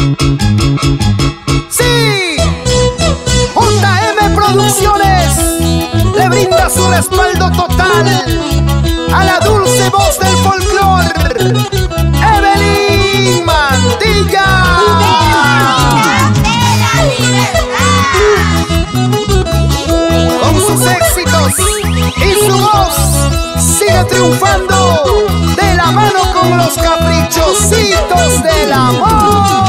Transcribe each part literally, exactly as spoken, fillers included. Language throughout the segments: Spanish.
¡Sí! J M Producciones le brinda su respaldo total a la dulce voz del folclor, Evelyn Mantilla. Con sus éxitos y su voz sigue triunfando de la mano con los caprichositos del amor.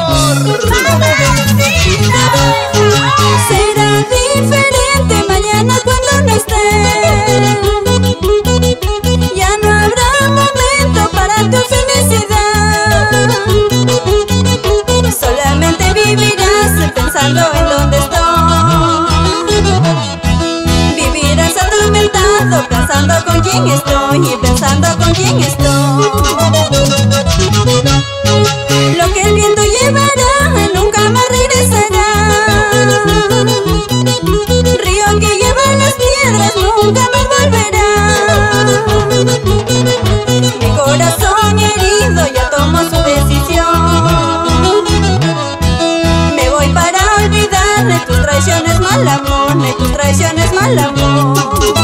Será diferente mañana cuando no esté. Ya no habrá momento para tu felicidad. Solamente vivirás pensando en dónde estoy. Vivirás atormentado pensando con quién estoy y pensando con quién estoy. Lo que el viento llevará nunca más regresará. Río que lleva las piedras nunca más volverá. Mi corazón herido ya tomó su decisión. Me voy para olvidar de tus traiciones, mal amor, de tus traiciones, mal amor.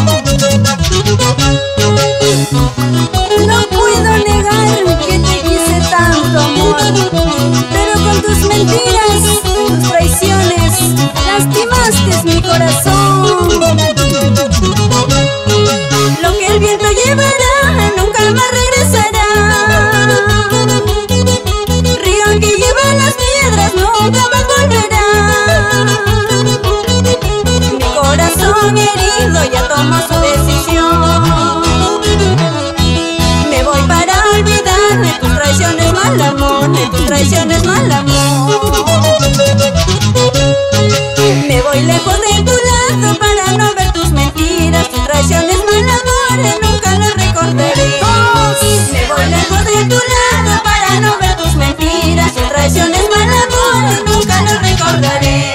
No puedo negar que te quise tanto, amor, pero con tus mentiras, tus traiciones, lastimaste mi corazón. Lo que el viento llevará nunca más regresará. Río que lleva las piedras nunca más volverá. Mi corazón herido ya tomó su decisión. Me voy para olvidar de tus traiciones, mal amor, de tus traiciones, mal amor. Me voy lejos de tu lado para no ver tus mentiras, tus traiciones, mal amor, nunca las recordaré. Me voy lejos de tu lado para no ver tus mentiras, tus traiciones, mal amor, nunca las recordaré.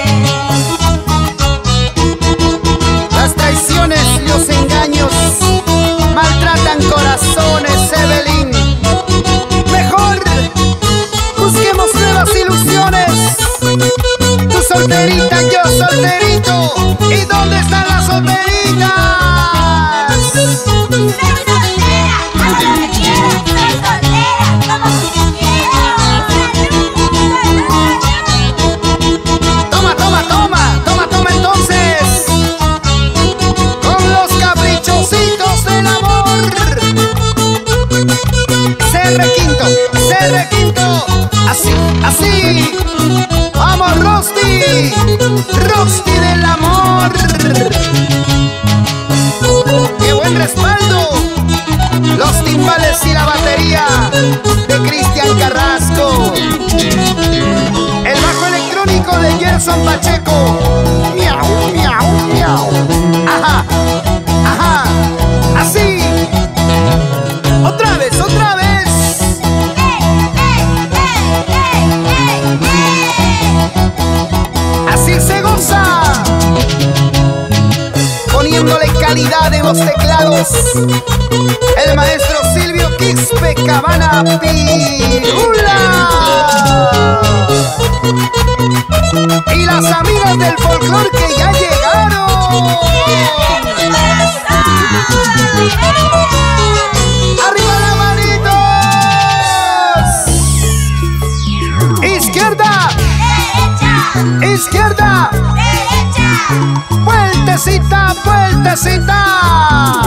Las traiciones y los engaños maltratan corazones, Evelyn. Mejor busquemos nuevas ilusiones. Tú solterita, yo solterito. ¿Y dónde están las solteritas? Soy soltera, ahora me quiero, soy soltera, como si te quiero. Toma, toma, toma, toma, toma entonces. Con los caprichositos del amor. C R Quinto, C R Quinto. Así, así. Vamos, Rosti, Rosti del amor. ¡Qué buen respaldo! Los timbales y la batería de Cristian Carrasco. El bajo electrónico de Gerson Pacheco. Miau, miau, miau. Ajá, ajá. Así. Otra vez, otra vez. Así se goza. Poniéndole calidad en los teclados, el maestro Silvio Quispe Cabana Pirula. Y las amigas del folclor que ya llegaron. ¡Arriba las manitos! ¡Izquierda! Derecha. ¡Izquierda! Derecha. ¡Vueltecita, vueltecita!